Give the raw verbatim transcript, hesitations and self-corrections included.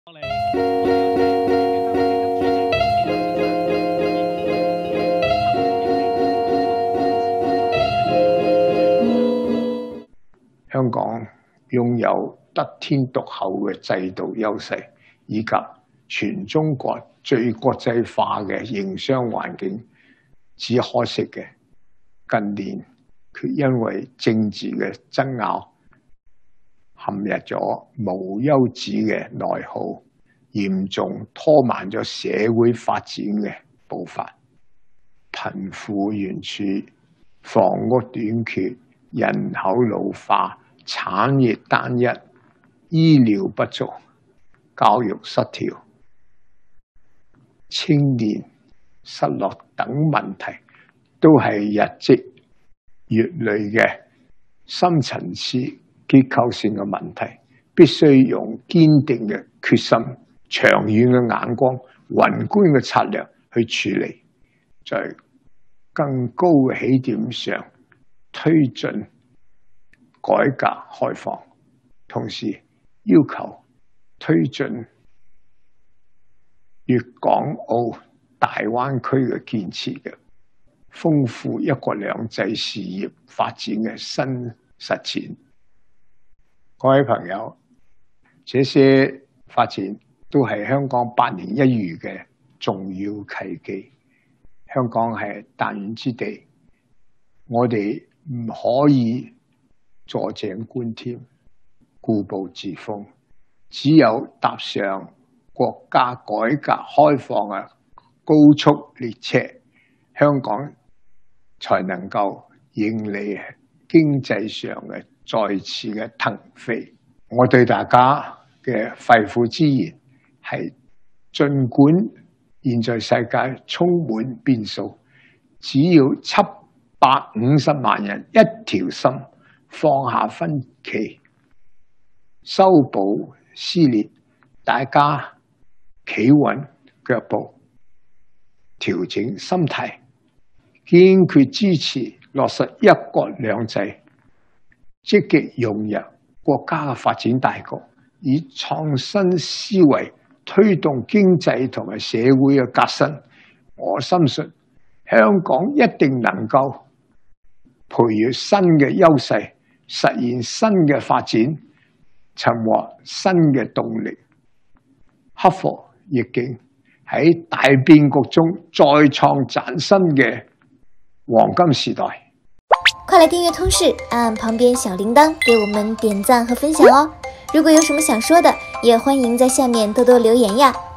香港擁有得天獨厚嘅制度優勢，以及全中國最國際化嘅營商環境。只可惜嘅，近年卻因為政治嘅爭拗，陷入咗無休止嘅內耗，嚴重拖慢咗社會發展嘅步伐。貧富懸殊、房屋短缺、人口老化、產業單一、醫療不足、教育失調、青年失落等問題，都係日積月累嘅深層次結構性嘅問題，必須用堅定嘅決心、長遠嘅眼光、宏觀嘅策略去處理，在更高嘅起點上推進改革開放，同時要求推進粵港澳大灣區嘅建設嘅，豐富一國兩制事業發展嘅新實踐。各位朋友，這些發展都係香港百年一遇嘅重要契機。香港係彈丸之地，我哋唔可以坐井觀天、固步自封，只有踏上國家改革開放嘅高速列車，香港才能夠迎嚟經濟上嘅再次嘅騰飛。我對大家嘅肺腑之言係，儘管現在世界充滿變數，只要七百五十萬人一條心，放下分歧，修補撕裂，大家企穩腳步，調整心態，堅決支持落實一國兩制，積極融入國家嘅發展大局，以創新思維推動經濟同埋社會嘅革新。我深信香港一定能夠培育新嘅優勢，實現新嘅發展，尋獲新嘅動力，克服逆境，喺大變局中再創嶄新嘅黃金時代。 快來訂閱通識，按按旁邊小鈴鐺，給我們點讚和分享哦！如果有什麼想說的，也歡迎在下面多多留言呀。